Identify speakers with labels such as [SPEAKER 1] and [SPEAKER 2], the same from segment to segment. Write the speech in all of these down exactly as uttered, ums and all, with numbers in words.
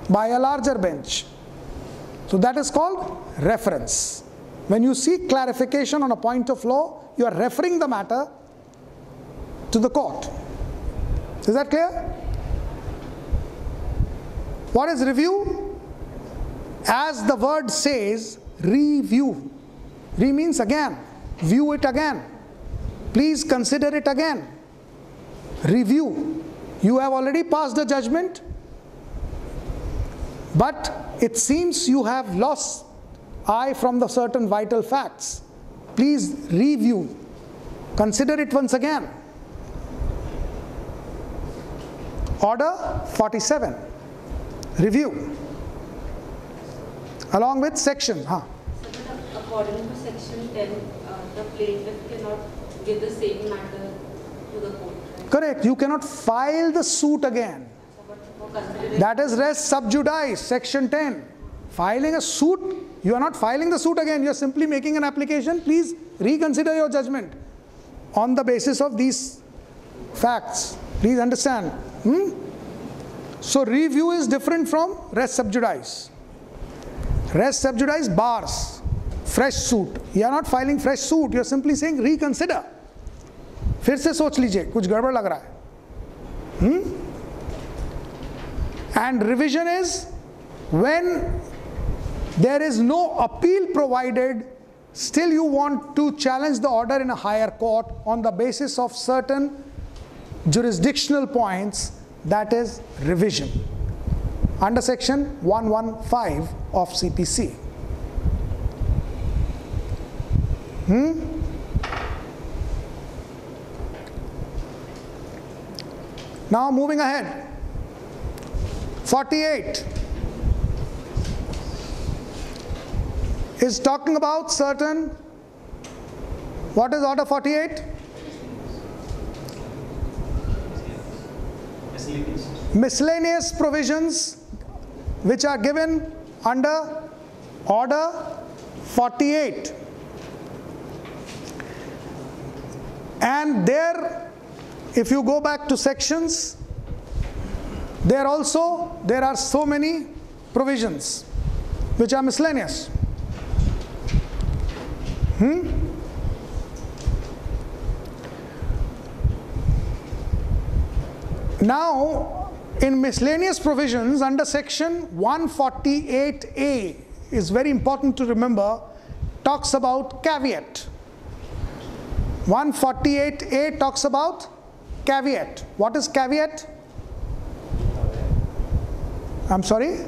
[SPEAKER 1] by a larger bench. So that is called reference. When you seek clarification on a point of law, you are referring the matter to the court. Is that clear? What is review? As the word says, review. Re means again. View it again. Please consider it again. Review. You have already passed the judgment, but it seems you have lost eye from the certain vital facts. Please review. Consider it once again. Order forty-seven. Review. Along with section. Huh?
[SPEAKER 2] According to section ten, uh, the plaintiff cannot give the same matter to the court. Right?
[SPEAKER 1] Correct. You cannot file the suit again. That is res sub judice, section ten. Filing a suit, you are not filing the suit again, you are simply making an application. Please reconsider your judgment on the basis of these facts. Please understand. Hmm? So review is different from res sub judice. Res sub judice bars, fresh suit. You are not filing fresh suit, you are simply saying reconsider. फिर से सोच लीजिए, कुछ गड़बड़ लग रहा है. Hmm? And revision is when there is no appeal provided, still you want to challenge the order in a higher court on the basis of certain jurisdictional points, that is revision. Under section one fifteen of C P C. Hmm? Now moving ahead. forty-eight is talking about certain, what is order forty-eight? Miscellaneous. Miscellaneous provisions which are given under order forty-eight. And there, if you go back to sections, there also, there are so many provisions which are miscellaneous. Hmm? Now, in miscellaneous provisions under section one forty-eight A is very important to remember, talks about caveat. one forty-eight A talks about caveat. What is caveat? I'm sorry?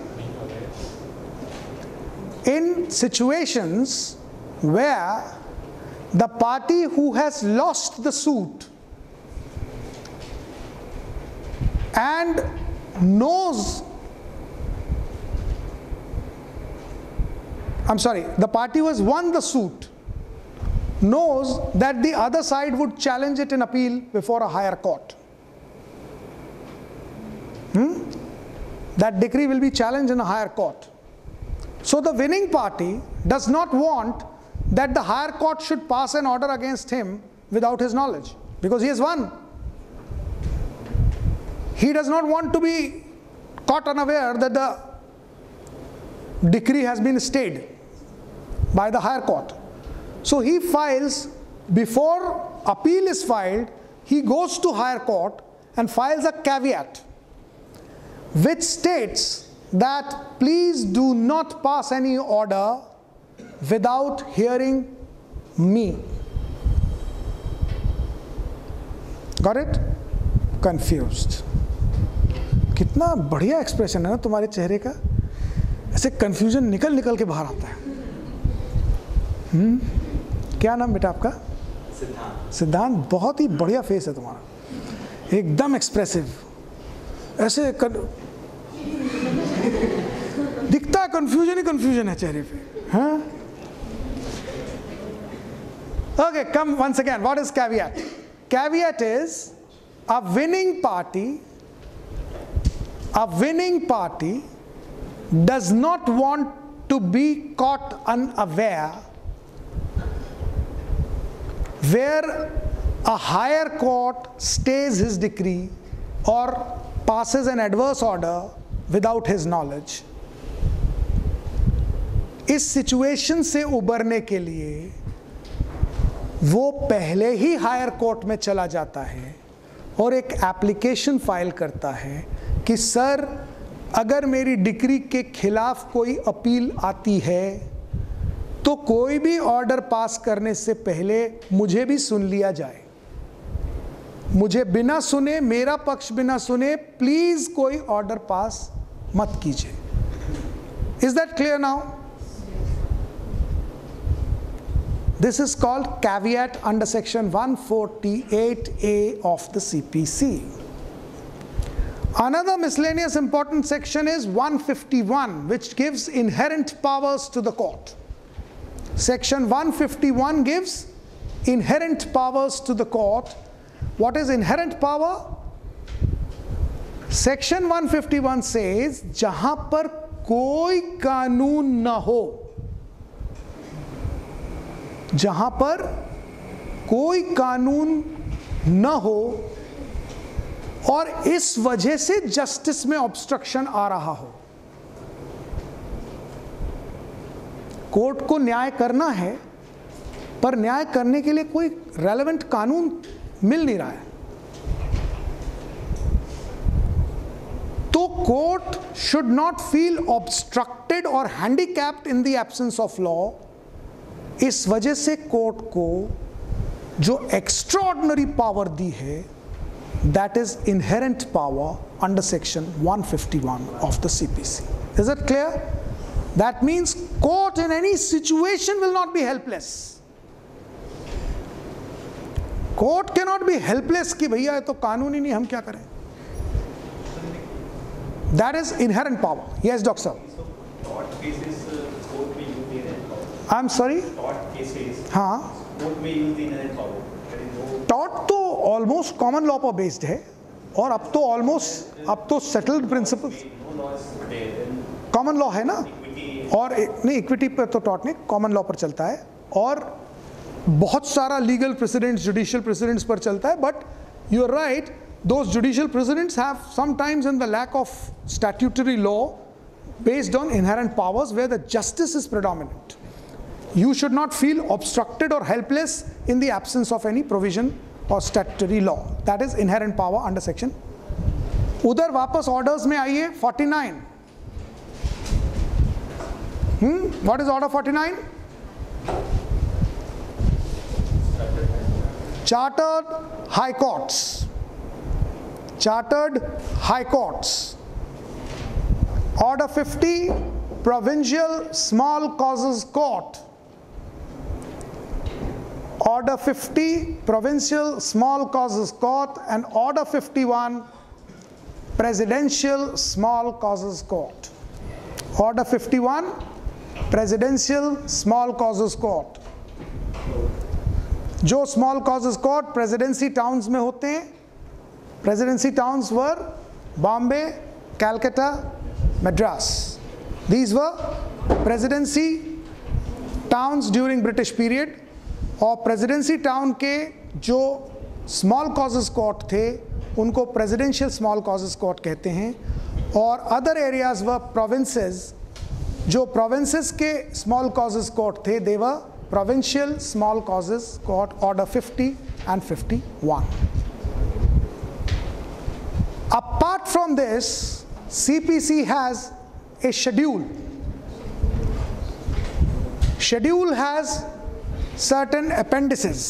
[SPEAKER 1] In situations where the party who has lost the suit and knows, I'm sorry, the party who has won the suit knows that the other side would challenge it in appeal before a higher court. Hmm? That decree will be challenged in a higher court. So the winning party does not want that the higher court should pass an order against him without his knowledge, because he has won. He does not want to be caught unaware that the decree has been stayed by the higher court. So he files, before appeal is filed, he goes to higher court and files a caveat which states that please do not pass any order without hearing me. Got it? Confused. कितना बढ़िया expression है ना तुम्हारे चेहरे का, ऐसे confusion निकल निकल के बाहर आता है. हम्म क्या नाम बेटा आपका? सिद्धांत. सिद्धांत, बहुत ही बढ़िया फेस है तुम्हारा, एकदम एक्सप्रेसिव, ऐसे कर... दिखता कंफ्यूजन ही कंफ्यूजन है चेहरे पे. हाँ? Okay, come once again. What is caveat? Caveat is a winning party. A winning party does not want to be caught unaware where a higher court stays his decree or passes an adverse order without his knowledge. इस situation से उबरने के लिए वो पहले ही higher court में चला जाता है और एक एप्लीकेशन फाइल करता है कि सर, अगर मेरी डिक्री के खिलाफ कोई अपील आती है तो कोई भी ऑर्डर पास करने से पहले मुझे भी सुन लिया जाए, मुझे बिना सुने, मेरा पक्ष बिना सुने प्लीज कोई ऑर्डर पास मत कीजिए. Is that clear now? This is called caveat under section one forty-eight A of the C P C. Another miscellaneous important section is one fifty-one, which gives inherent powers to the court. Section one fifty-one gives inherent powers to the court. What is inherent power? Section one fifty-one says, जहां पर कोई कानून ना हो, जहां पर कोई कानून न हो और इस वजह से जस्टिस में ऑब्स्ट्रक्शन आ रहा हो, कोर्ट को न्याय करना है पर न्याय करने के लिए कोई रेलेवेंट कानून मिल नहीं रहा है, तो court should not feel obstructed और handicapped in the absence of law. इस वजह से कोर्ट को जो एक्स्ट्राऑर्डिनरी पावर दी है, that is inherent power under section one fifty-one of the C P C. Is it clear? That means court in any situation will not be helpless. Court can not be helpless कि भैया ये तो कानून ही नहीं, हम क्या करें. That is inherent power. Yes doctor साहब. I'm sorry?
[SPEAKER 3] Tort cases.
[SPEAKER 1] हाँ.
[SPEAKER 3] Court may use the inherent power. There is no.
[SPEAKER 1] Tort तो ऑलमोस्ट कॉमन लॉ पर बेस्ड है और अब तो ऑलमोस्ट अब तो सेटल्ड प्रिंसिपल कॉमन लॉ है ना. और नहीं, इक्विटी पर तो टॉट नहीं, कॉमन लॉ पर चलता है और बहुत सारा लीगल प्रेसिडेंट्स, जुडिशियल प्रेसिडेंट्स पर चलता है. But you are right, those judicial precedents have sometimes in the lack of statutory law based on inherent powers where the justice is predominant. You should not feel obstructed or helpless in the absence of any provision or statutory law. That is inherent power under section. उधर वापस orders में आइए. forty-nine. Hmm? What is order forty-nine? Chartered High Courts. Chartered High Courts. Order fifty, Provincial Small Causes Court. Order fifty, Provincial Small Causes Court, and Order fifty-one, Presidential Small Causes Court. Order fifty-one, Presidential Small Causes Court. जो Small Causes Court Presidency towns में होते हैं, Presidency towns were Bombay, Calcutta, Madras. These were presidency towns during British period. और presidency town के जो small causes court थे उनको presidential small causes court कहते हैं. और other areas were provinces. जो provinces के small causes court थे, they were provincial small causes court, order fifty and fifty-one. Apart from this, C P C has a schedule. Schedule has certain appendices.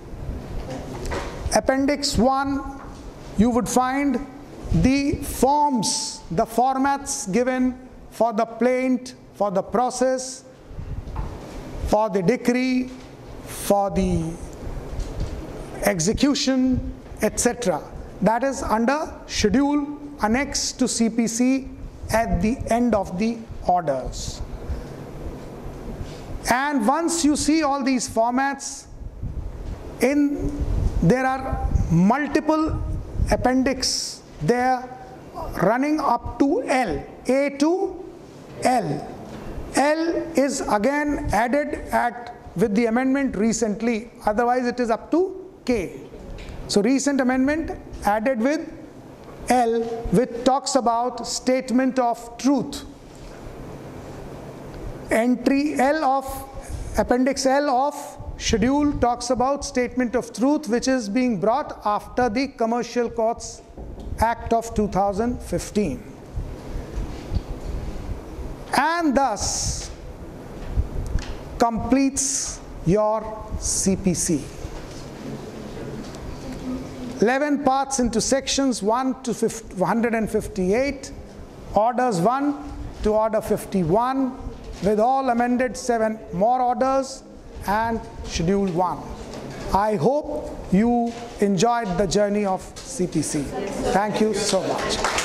[SPEAKER 1] Appendix one, you would find the forms, the formats given for the plaint, for the process, for the decree, for the execution, et cetera. That is under schedule annexed to C P C at the end of the orders. And once you see all these formats, in there are multiple appendix there running up to L, A to L. L is again added at with the amendment recently, otherwise it is up to K. So recent amendment added with L, which talks about statement of truth. Entry L of, Appendix L of schedule talks about statement of truth, which is being brought after the Commercial Courts Act of two thousand fifteen. And thus completes your C P C. eleven parts into sections one to one hundred fifty-eight, orders one to order fifty-one, with all amended seven more orders, and schedule one. I hope you enjoyed the journey of C P C. Thank you so much.